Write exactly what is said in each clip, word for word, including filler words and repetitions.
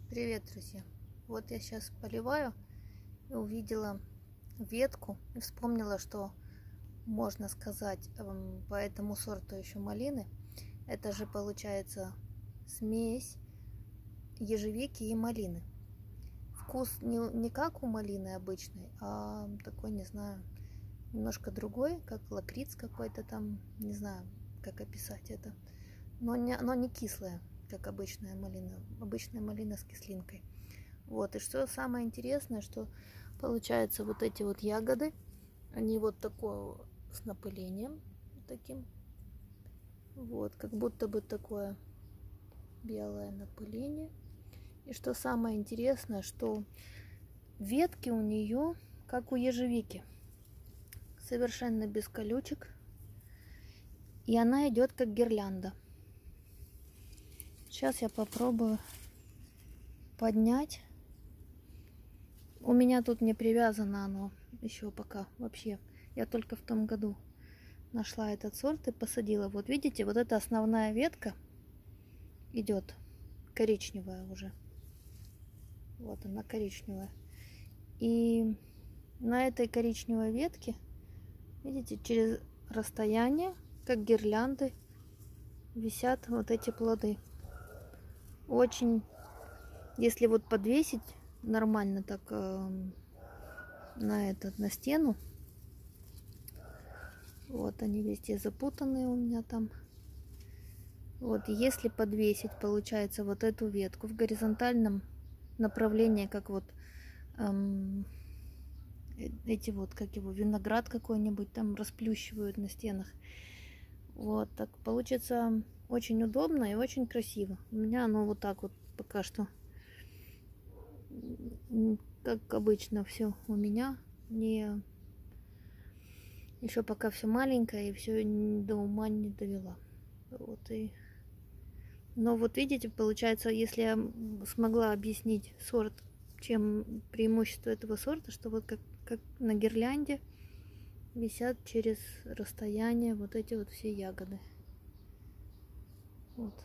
Привет, друзья! Вот я сейчас поливаю и увидела ветку и вспомнила, что можно сказать эм, по этому сорту еще малины. Это же получается смесь ежевики и малины. Вкус не, не как у малины обычной, а такой, не знаю, немножко другой, как лакриц какой-то там, не знаю, как описать это. Но не, оно не кислое, как обычная малина, обычная малина с кислинкой. Вот, и что самое интересное, что получается вот эти вот ягоды, они вот такого с напылением таким, вот, как будто бы такое белое напыление. И что самое интересное, что ветки у нее, как у ежевики, совершенно без колючек, и она идет как гирлянда. Сейчас я попробую поднять. У меня тут не привязано оно еще пока вообще. Я только в том году нашла этот сорт и посадила. Вот видите, вот эта основная ветка идет коричневая уже. Вот она коричневая. И на этой коричневой ветке, видите, через расстояние, как гирлянды, висят вот эти плоды. Очень, если вот подвесить нормально так э, на этот, на стену, вот они везде запутанные у меня там. Вот, если подвесить, получается, вот эту ветку в горизонтальном направлении, как вот эм, эти вот, как его, виноград какой-нибудь там расплющивают на стенах. Вот, так получится очень удобно и очень красиво. У меня оно вот так вот пока что, как обычно, все у меня. Не... Еще пока все маленькое и все до ума не довела. Вот и... Но вот видите, получается, если я смогла объяснить сорт, чем преимущество этого сорта, что вот как, как на гирлянде висят через расстояние вот эти вот все ягоды. Вот.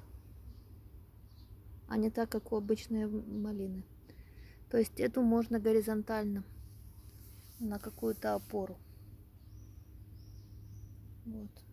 А не так, как у обычной малины. То есть эту можно горизонтально на какую-то опору. Вот.